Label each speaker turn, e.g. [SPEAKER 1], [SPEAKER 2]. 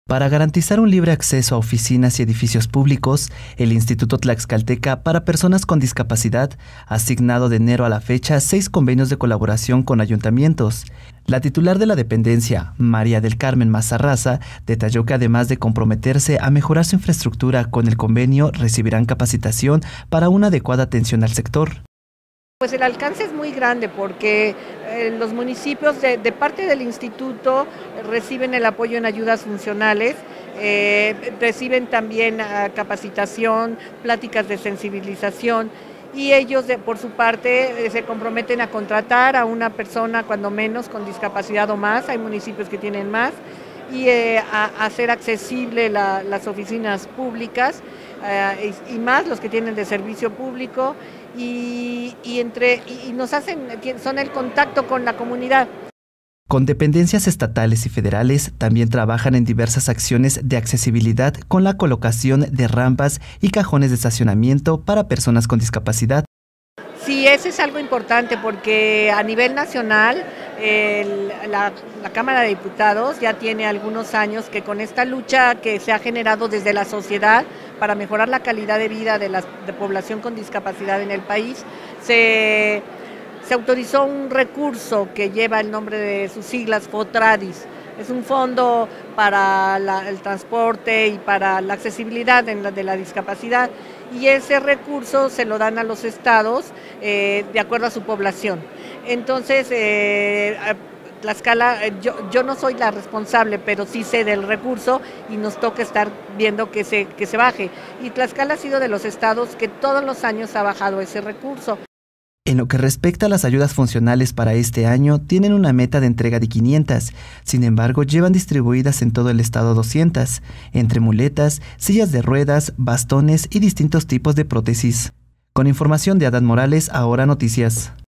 [SPEAKER 1] Para garantizar un libre acceso a oficinas y edificios públicos, el Instituto Tlaxcalteca para Personas con Discapacidad ha asignado de enero a la fecha 6 convenios de colaboración con ayuntamientos. La titular de la dependencia, María del Carmen Mazarraza, detalló que además de comprometerse a mejorar su infraestructura con el convenio, recibirán capacitación para una adecuada atención al sector.
[SPEAKER 2] Pues el alcance es muy grande porque los municipios de parte del instituto reciben el apoyo en ayudas funcionales, reciben también capacitación, pláticas de sensibilización y ellos por su parte se comprometen a contratar a una persona cuando menos con discapacidad o más, hay municipios que tienen más, y a hacer accesible las oficinas públicas y más los que tienen de servicio público y nos son el contacto con la comunidad.
[SPEAKER 1] Con dependencias estatales y federales también trabajan en diversas acciones de accesibilidad con la colocación de rampas y cajones de estacionamiento para personas con discapacidad.
[SPEAKER 2] Sí, eso es algo importante porque a nivel nacional la Cámara de Diputados ya tiene algunos años que con esta lucha que se ha generado desde la sociedad para mejorar la calidad de vida de la población con discapacidad en el país, se autorizó un recurso que lleva el nombre de sus siglas FOTRADIS. Es un fondo para el transporte y para la accesibilidad de la discapacidad y ese recurso se lo dan a los estados de acuerdo a su población. Entonces, Tlaxcala, yo no soy la responsable, pero sí sé del recurso y nos toca estar viendo que se baje. Y Tlaxcala ha sido de los estados que todos los años ha bajado ese recurso.
[SPEAKER 1] En lo que respecta a las ayudas funcionales para este año, tienen una meta de entrega de 500, sin embargo llevan distribuidas en todo el estado 200, entre muletas, sillas de ruedas, bastones y distintos tipos de prótesis. Con información de Adán Morales, Ahora Noticias.